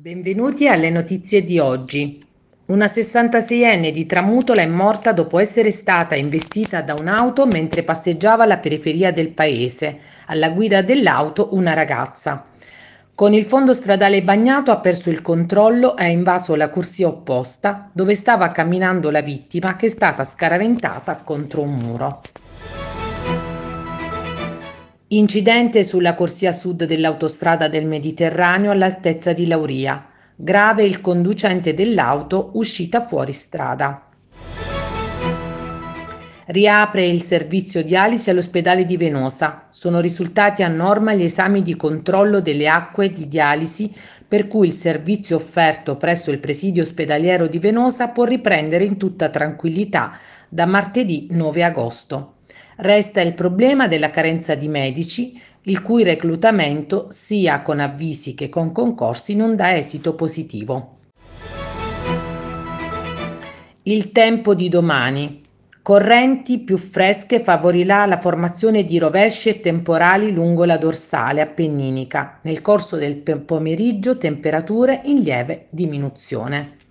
Benvenuti alle notizie di oggi. Una 66enne di Tramutola è morta dopo essere stata investita da un'auto mentre passeggiava alla periferia del paese. Alla guida dell'auto una ragazza. Con il fondo stradale bagnato ha perso il controllo e ha invaso la corsia opposta dove stava camminando la vittima, che è stata scaraventata contro un muro. Incidente sulla corsia sud dell'autostrada del Mediterraneo all'altezza di Lauria. Grave il conducente dell'auto uscita fuori strada. Riapre il servizio dialisi all'ospedale di Venosa. Sono risultati a norma gli esami di controllo delle acque di dialisi, per cui il servizio offerto presso il presidio ospedaliero di Venosa può riprendere in tutta tranquillità da martedì 9 agosto. Resta il problema della carenza di medici, il cui reclutamento, sia con avvisi che con concorsi, non dà esito positivo. Il tempo di domani. Correnti più fresche favorirà la formazione di rovesci e temporali lungo la dorsale appenninica. Nel corso del pomeriggio temperature in lieve diminuzione.